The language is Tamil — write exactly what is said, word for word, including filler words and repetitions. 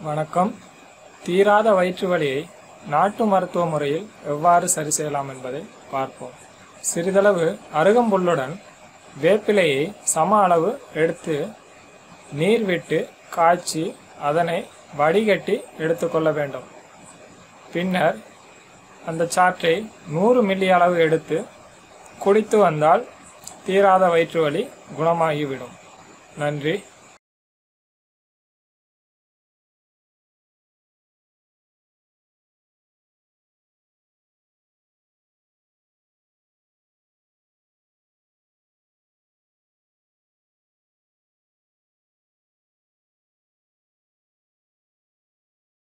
வணக்கம். தீராத வயிற்று வலியை நாட்டு மருத்துவ முறையில் எவ்வாறு சரி செய்யலாம் என்பதை பார்ப்போம். சிறிதளவு அருகம்புல்லுடன் வேப்பிலையை சம அளவு எடுத்து நீர் விட்டு காய்ச்சி அதனை வடிகட்டி எடுத்துக்கொள்ள வேண்டும். பின்னர் அந்த சாற்றை நூறு மில்லி அளவு எடுத்து குடித்து வந்தால் தீராத வயிற்று வலி குணமாகிவிடும். நன்றி.